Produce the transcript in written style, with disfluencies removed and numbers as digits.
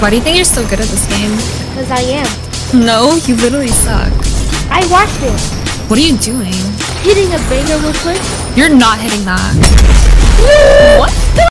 Why do you think you're so good at this game? Because I am. No, you literally suck. I watched it. What are you doing? Hitting a banger real quick. You're not hitting that. What?